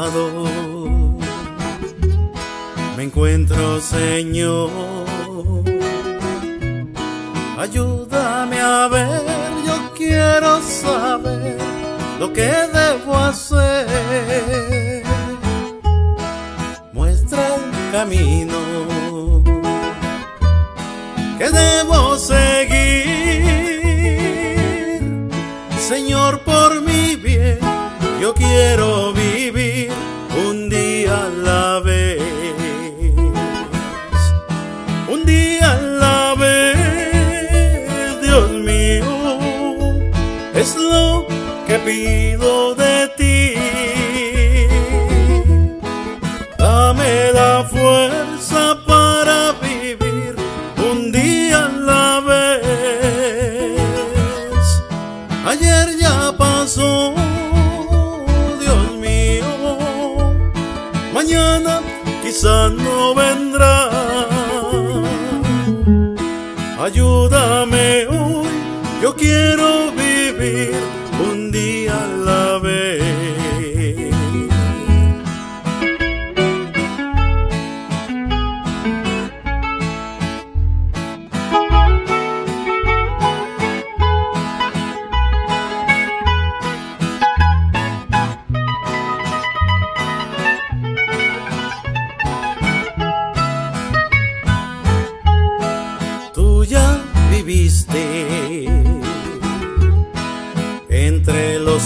cansado me encuentro, Señor. Ayúdame a ver, yo quiero saber lo que debo hacer. Muestra el camino que debo seguir, Señor, por mi bien. Yo quiero vivir un día a la vez, un día a la vez, Dios mío, es lo que pido de ti. Dame la fuerza para vivir un día a la vez. Ayer ya pasó, mañana quizás no vendrá. Ayúdame hoy, yo quiero vivir un día a la vez. Viviste entre los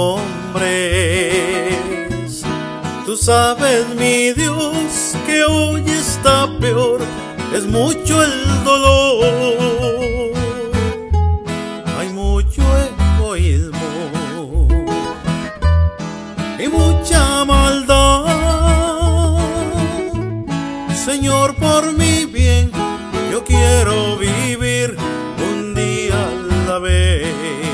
hombres, tú sabes, mi Dios, que hoy está peor, es mucho el dolor, hay mucho egoísmo y mucha maldad. Señor, por mi bien, yo quiero vivir un día a la vez,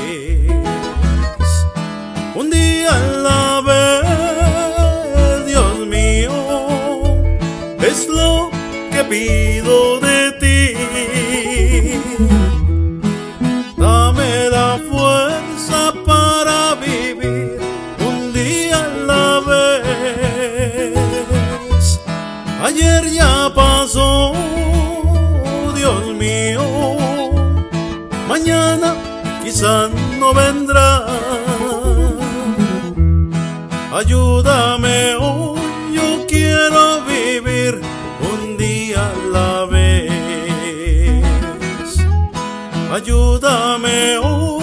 un día a la vez, Dios mío, es lo que pido de ti. Dame la fuerza para vivir un día a la vez. Ayer ya pasó, Dios mío, mañana quizás no vendrá. Ayúdame hoy, yo quiero vivir un día a la vez. Ayúdame hoy.